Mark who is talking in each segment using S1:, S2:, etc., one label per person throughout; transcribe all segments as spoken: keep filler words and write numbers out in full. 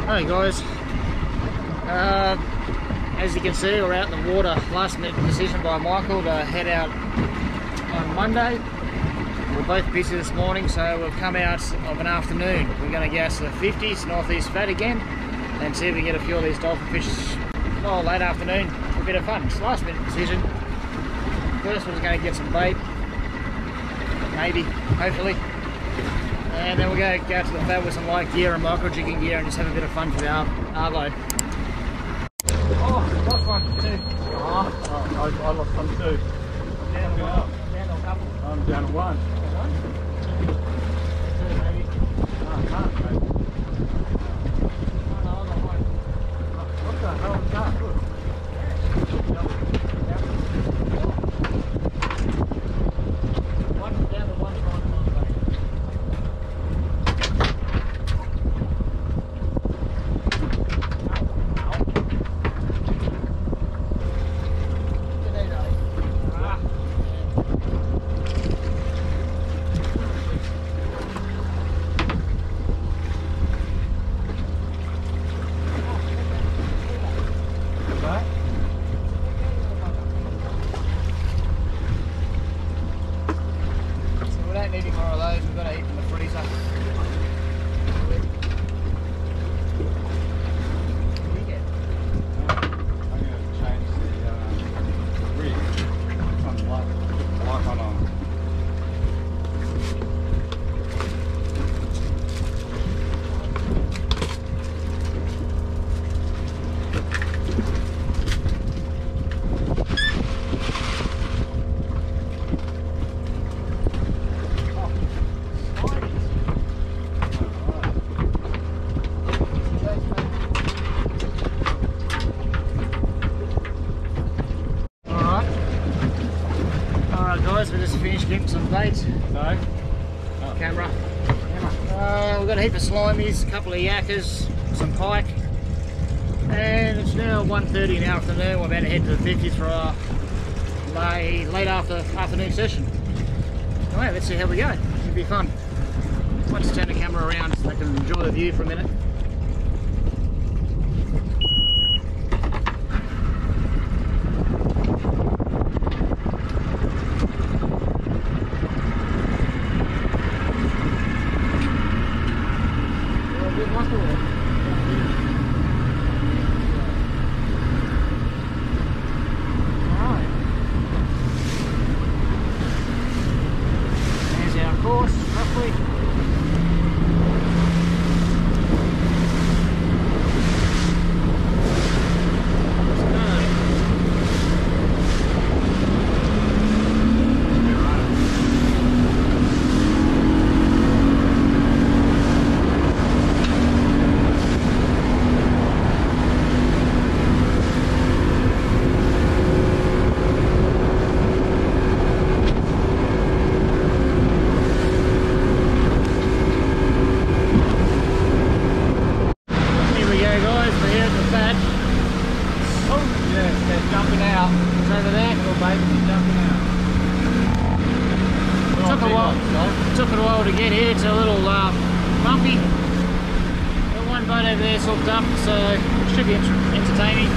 S1: Hey guys, uh, as you can see we're out in the water. Last minute decision by Michael to head out on Monday. We're both busy this morning, so we've come out of an afternoon. We're going to go to the fifties, northeast fat again, and see if we can get a few of these dolphin fish. Well, late afternoon, a bit of fun. It's last minute decision. First one's going to get some bait, maybe, hopefully. And then we'll go, go to the fat with some light gear and micro jigging gear and just have a bit of fun for the Arvo. Oh, lost one too.
S2: Oh, I, I lost one too.
S1: Down to one. Down to a couple.
S2: I'm down to one.
S1: One? Two maybe.
S2: Oh, can't, mate.
S1: Oh, no, I got one.
S2: What the hell is that? Look.
S1: One down to one, trying to one bait. Needing more of those, we've got to eat from the freezer. What do you get?
S2: I'm going to change the uh, rig. Some light, light one on.
S1: Guys, we just finished getting some bait.
S2: No?
S1: Oh. Camera. Uh, we've got a heap of slimies, a couple of yakkers, some pike, and it's now one thirty in the afternoon. We're about to head to the fifties for our late, late after afternoon session. Alright, let's see how we go. It'll be fun. Let's turn the camera around so I can enjoy the view for a minute. Course, roughly. Jumping out. It's over there. Little baby jumping out. It took a while. It took it a while to get here. It's a little uh, bumpy. Got one boat over there hooked up, so it should be entertaining.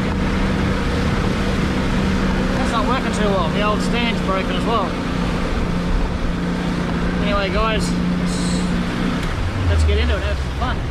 S1: That's not working too well. The old stand's broken as well. Anyway, guys, let's, let's get into it. Have some fun.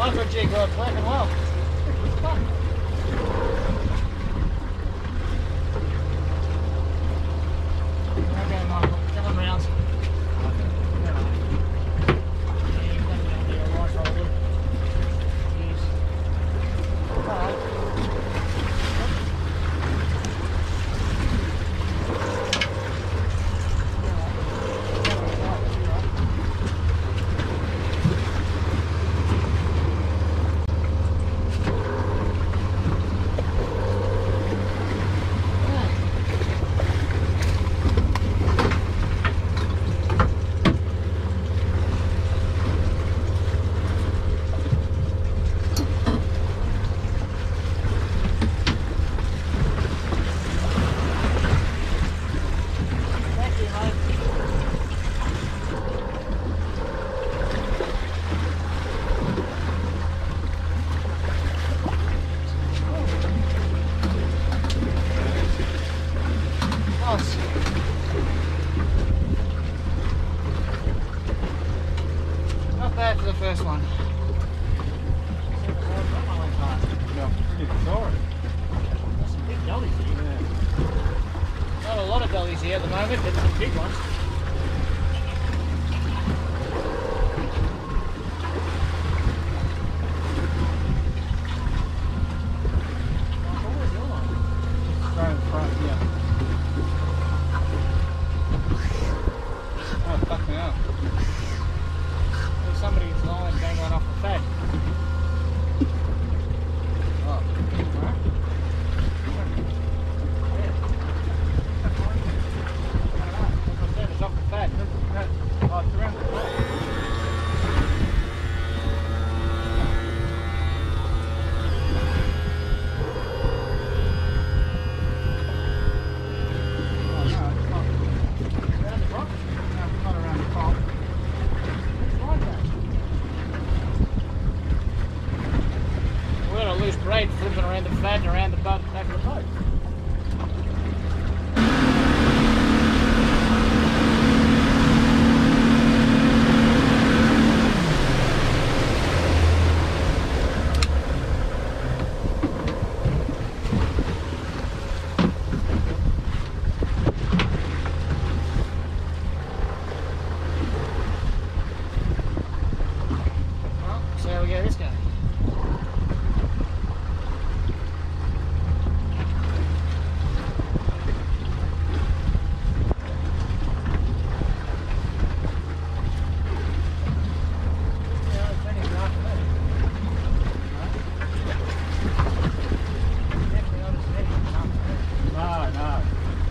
S1: micro jig rod's working well. It's fun. Okay, Michael, come on round. Not bad for the first one.
S2: Yeah, pretty sorry.
S1: There's some big dollies here.
S2: Yeah.
S1: Not a lot of dollies here at the moment, but some big ones.
S2: Straight in front, yeah. Oh, fuck me up.
S1: There's somebody's line dangling off the fad.
S2: Oh, right.
S1: It's off the fad.
S2: Oh, it's around the top.
S1: We've got a loose braid flipping around the fad and around the back of the boat. Well, see how we go this go.
S2: No, no.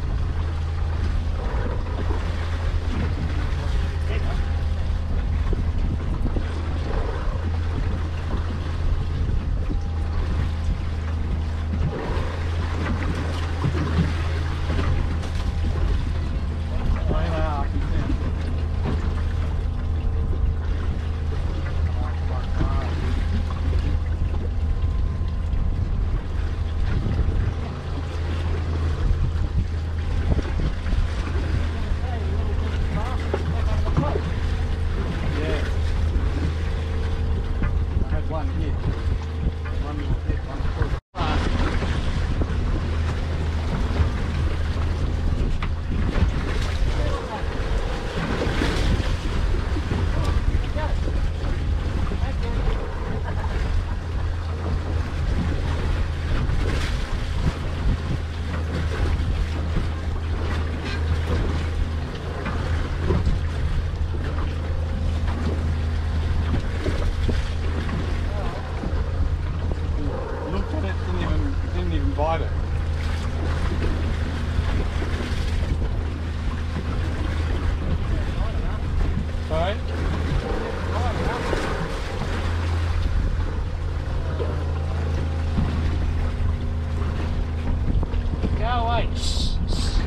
S2: Oh, yeah, I can see it. Yeah. I had one hit. One little hit, one pull. Looked at it, didn't even, didn't even bite it. Sorry?
S1: Go away. Shh, shh.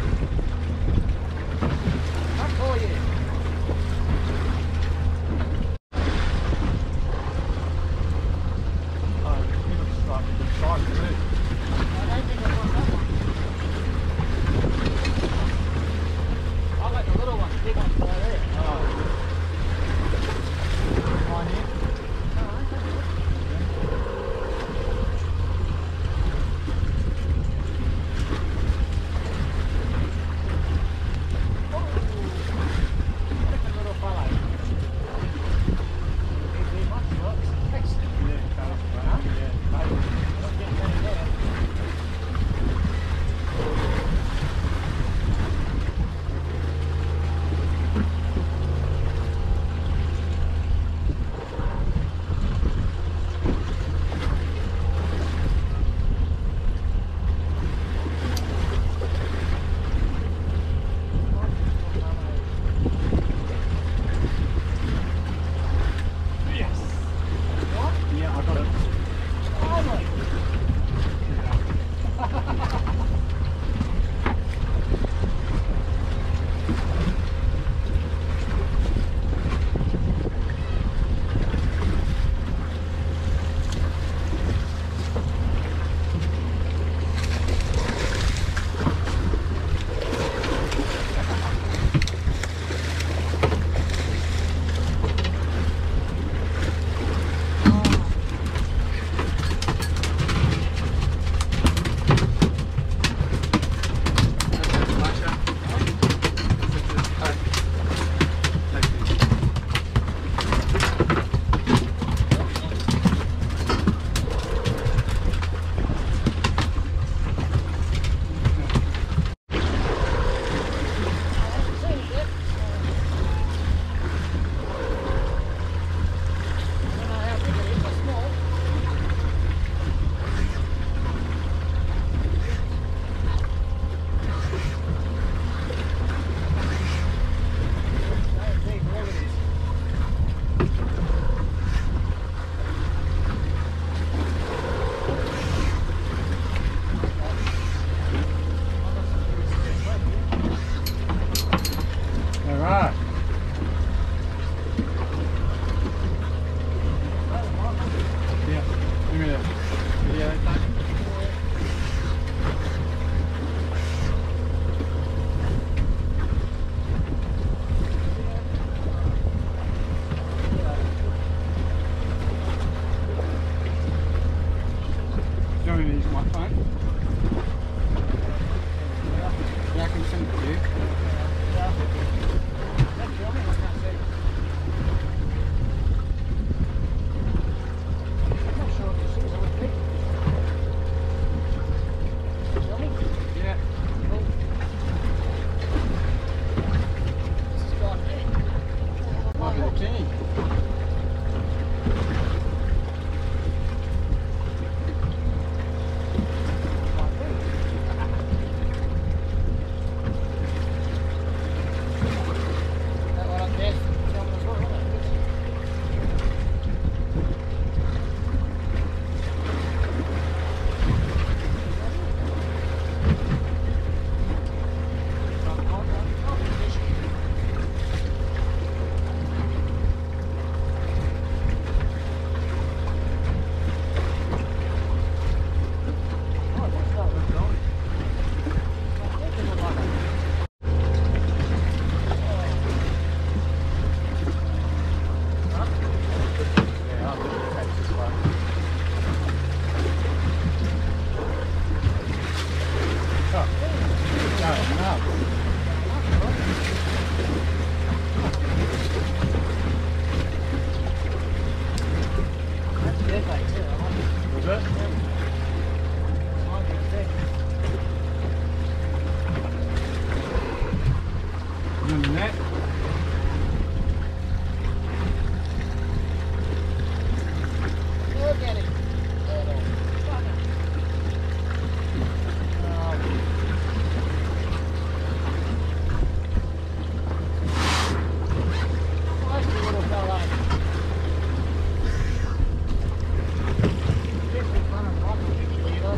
S1: Not for you.
S2: Oh, it looks like a good size too.
S1: I don't think I want that one. I like the little ones, big ones below there.
S2: Oh. fourteen.
S1: That one up there, jumping as well, isn't it?
S2: Yeah, I'll catch this one. Oh, no, no.
S1: That's a good bait too, I like it.
S2: Was it?
S1: Might be a thing.
S2: In the net?
S1: Look at it. Little fucker. Um, Feisty little fella. This is fun and rock and fifty leader.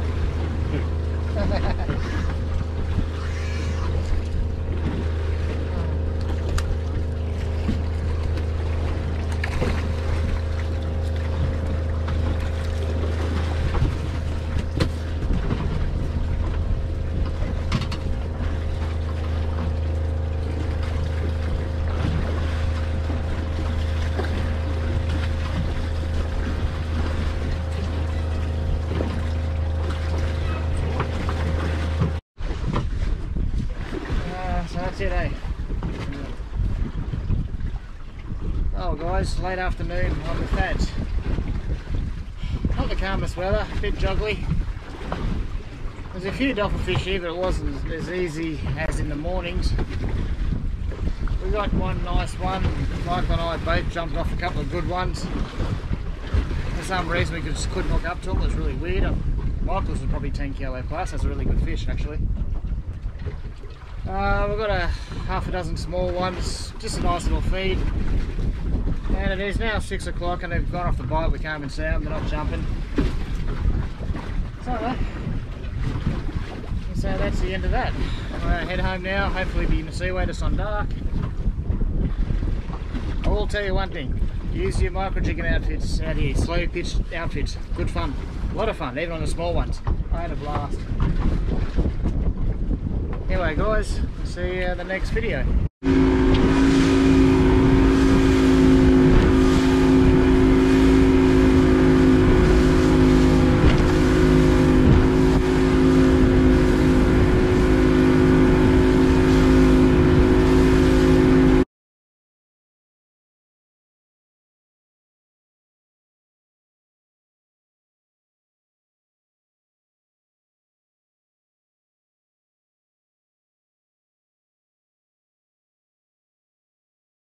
S1: Uh, so that's it, eh? Oh guys, late afternoon on the feds. Not the calmest weather, a bit juggly. There's a few dolphin fish here, but it wasn't as easy as in the mornings. We got one nice one. Michael and I both jumped off a couple of good ones. For some reason we just couldn't hook up to them. It was really weird. Michael's was probably ten kilo plus. That's a really good fish actually. Uh, we've got a half a dozen small ones, just a nice little feed. And it is now six o'clock and they've gone off the bite. We can't even see them, they're not jumping. So, uh, so that's the end of that. I'm gonna head home now, hopefully be in the seaway to sun dark. I will tell you one thing, use your micro jigging outfits out here, slow pitch outfits, good fun. A lot of fun, even on the small ones. I had a blast. Anyway guys, see you in the next video.